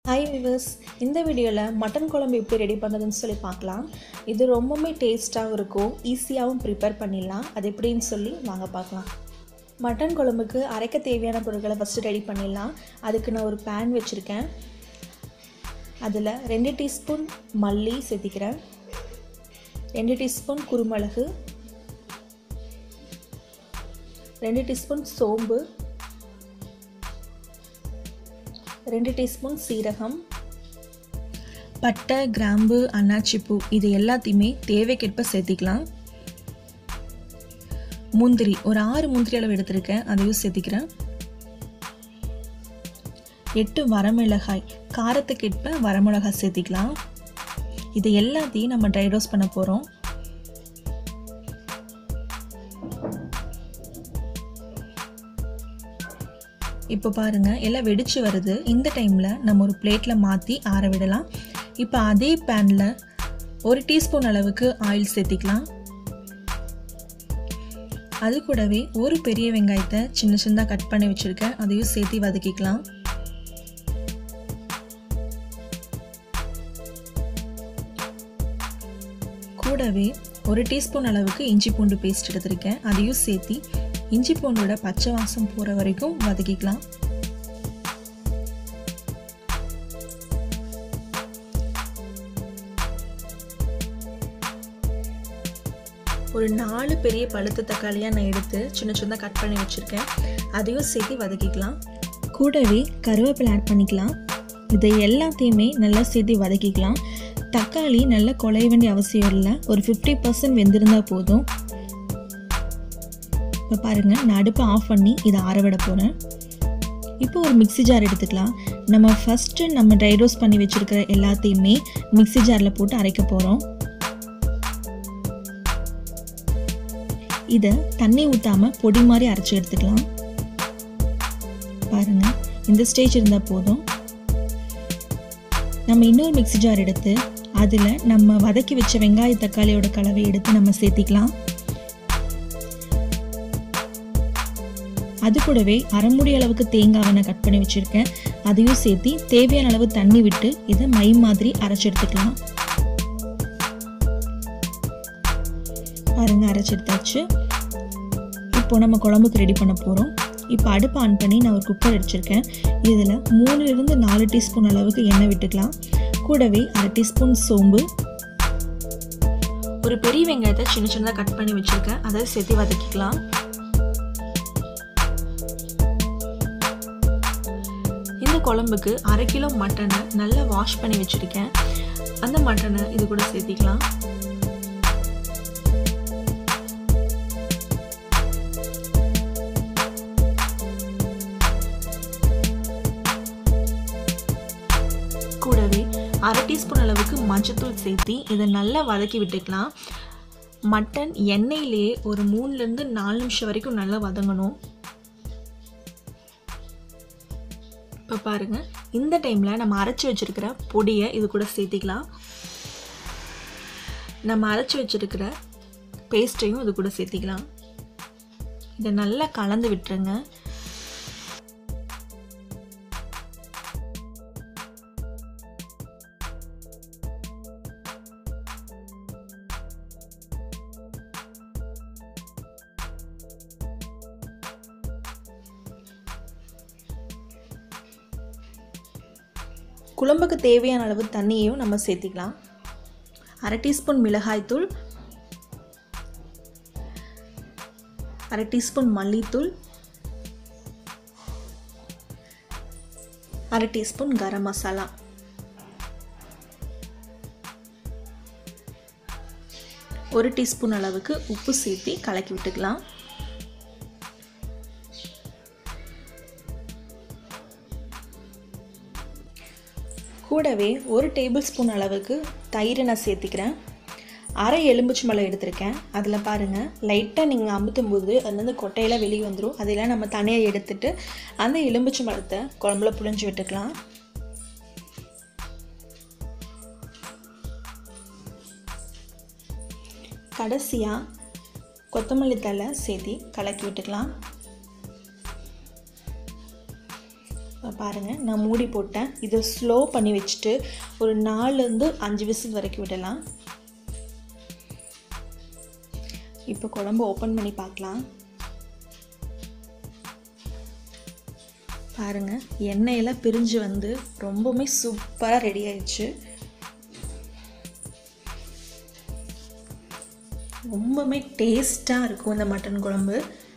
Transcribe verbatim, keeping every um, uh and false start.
Hi viewers, இந்த வீடியோல mutton குழம்பு எப்படி ரெடி பண்றதுன்னு சொல்லி பார்க்கலாம். இது ரொம்பவே டேஸ்டாவும் இருக்கும், ஈஸியாவும் prepare பண்ணிடலாம். அது எப்படின்னு சொல்லி வாங்க பார்க்கலாம். மட்டன் குழம்புக்கு அரைக்க தேவையான பொருட்களை ஃபர்ஸ்ட் ரெடி பண்ணிடலாம். அதுக்கு நான் ஒரு pan வச்சிருக்கேன். அதுல two டீஸ்பூன் மல்லி சேர்த்திக்கிறேன். two டீஸ்பூன் குருமிளகு, two டீஸ்பூன் சோம்பு, two டீஸ்பூன் சீரகம், பட்டை, கிராம்பு, அன்னாச்சிப்பூ இது எல்லாத்தையுமே தேவைக்கேற்ப சேர்த்திக்கலாம். முந்திரி ஒரு ஆறு முந்திரி அளவு எடுத்திருக்கேன், அதையும் சேர்த்திக்கிறேன். எட்டு வரமிளகாய், காரத்துக்கேற்ப வரமிளகாய் சேர்த்திக்கலாம். இது எல்லாத்தையும் நம்ம ட்ரை ரோஸ்ட் பண்ண போறோம். இப்போ பாருங்க எல்லாம் வெடிச்சு வருது. இந்த டைம்ல நம்ம ஒரு பிளேட்ல மாத்தி ஆற விடலாம். இப்போ அதே பேன்ல ஒரு டீஸ்பூன் அளவுக்கு ஆயில் சேர்த்திக்கலாம். அது கூடவே ஒரு பெரிய வெங்காயத்தை சின்ன சின்னதா கட் பண்ணி வச்சிருக்கேன், அதையும் சேர்த்து வதக்கிக்கலாம். கூடவே ஒரு டீஸ்பூன் அளவுக்கு இஞ்சி பூண்டு பேஸ்ட் எடுத்திருக்கேன், அதையும் சேர்த்து இஞ்சி பூண்டோட பச்சை வாசம் போற வரைக்கும் வதக்கிக்கலாம். ஒரு நாலு பெரிய பழுத்த தக்காளியா நான் எடுத்து சின்ன சின்னதா கட் பண்ணி வச்சிருக்கேன், அதையும் சேர்த்து வதக்கிக்கலாம். கூடவே கருவேப்பிலை ஆட் பண்ணிக்கலாம். இதை எல்லாத்தையுமே நல்லா சேர்த்து வதக்கிக்கலாம். தக்காளி நல்லா குழைய வேண்டிய அவசியம் இல்லை, ஒரு ஃபிஃப்டி பர்சன்ட் வெந்திருந்தா போதும். இப்போ பாருங்க நான் அடுப்பை ஆஃப் பண்ணி இதை ஆற விட போகிறேன். இப்போ ஒரு மிக்ஸி ஜார் எடுத்துக்கலாம். நம்ம ஃபஸ்ட்டு நம்ம ட்ரை ரோஸ்ட் பண்ணி வச்சுருக்கிற எல்லாத்தையுமே மிக்ஸி ஜாரில் போட்டு அரைக்க போகிறோம். இதை தண்ணி ஊற்றாமல் பொடி மாதிரி அரைச்சி எடுத்துக்கலாம். பாருங்க இந்த ஸ்டேஜ் இருந்தால் போதும். நம்ம இன்னொரு மிக்ஸி ஜார் எடுத்து அதில் நம்ம வதக்கி வச்ச வெங்காய தக்காளியோட கலவை எடுத்து நம்ம சேர்த்திக்கலாம். அது கூடவே அரை மூடி அளவுக்கு தேங்காவை நான் கட் பண்ணி வச்சிருக்கேன், அதையும் சேர்த்து தேவையான அளவு தண்ணி விட்டு இதை மை மாதிரி அரைச்சி எடுத்துக்கலாம். பாருங்க அரைச்சி எடுத்தாச்சு. இப்போ நம்ம குழம்புக்கு ரெடி பண்ண போகிறோம். இப்போ அடுப்பு ஆன் பண்ணி நான் ஒரு குக்கர் வச்சிருக்கேன். இதில் மூணுலேருந்து நாலு டீஸ்பூன் அளவுக்கு எண்ணெய் விட்டுக்கலாம். கூடவே அரை டீஸ்பூன் சோம்பு, ஒரு பெரிய வெங்காயத்தை சின்ன சின்னதாக கட் பண்ணி வச்சுருக்கேன், அதை சேர்த்து வதக்கிக்கலாம். இந்த குழம்புக்கு அரை கிலோ மட்டனை நல்லா வாஷ் பண்ணி வச்சுருக்கேன், அந்த மட்டனை இது கூட சேர்த்திக்கலாம். கூடவே அரை டீஸ்பூன் அளவுக்கு மஞ்சத்தூள் சேர்த்து இதை நல்லா வதக்கி விட்டுக்கலாம். மட்டன் எண்ணெயிலேயே ஒரு மூணுலேருந்து நாலு நிமிஷம் வரைக்கும் நல்லா வதங்கணும். இப்போ பாருங்க இந்த டைமில் நம்ம அரைச்சி வச்சிருக்கிற பொடியை இது கூட சேர்த்திக்கலாம். நம்ம அரைச்சி வச்சிருக்கிற பேஸ்ட்டையும் இது கூட சேர்த்திக்கலாம். இதை நல்லா கலந்து விட்டுருங்க. குழம்புக்கு தேவையான அளவு தண்ணியையும் நம்ம சேர்த்திக்கலாம். அரை டீஸ்பூன் மிளகாய்த்தூள், அரை டீஸ்பூன் மல்லித்தூள், அரை டீஸ்பூன் கரம் மசாலா, ஒரு டீஸ்பூன் அளவுக்கு உப்பு சேர்த்து கலக்கி விட்டுக்கலாம். கூடவே ஒரு டேபிள் ஸ்பூன் அளவுக்கு தயிரை நான் சேர்த்திக்கிறேன். அரை எலுமிச்சம்பழம் எடுத்திருக்கேன். அதில் பாருங்கள் லைட்டாக நீங்கள் அமுத்தும் போது அதுலேருந்து கொட்டையெல்லாம் வெளியே வந்துடும். அதெல்லாம் நம்ம தனியாக எடுத்துட்டு அந்த எலுமிச்சம்பழத்தை குழம்புல புழிஞ்சு விட்டுக்கலாம். கடைசியாக கொத்தமல்லி தழை சேர்த்து கலக்கி விட்டுக்கலாம். இப்போ பாருங்கள், நான் மூடி போட்டேன். இதை ஸ்லோ பண்ணி வச்சுட்டு ஒரு நாலுலேருந்து அஞ்சு விசில் வரைக்கும் விடலாம். இப்போ குழம்பு ஓப்பன் பண்ணி பார்க்கலாம். பாருங்கள், எண்ணெயெல்லாம் பிரிஞ்சு வந்து ரொம்பவுமே சூப்பராக ரெடி ஆயிடுச்சு. ரொம்பவுமே டேஸ்ட்டாக இருக்கும் இந்த மட்டன் குழம்பு.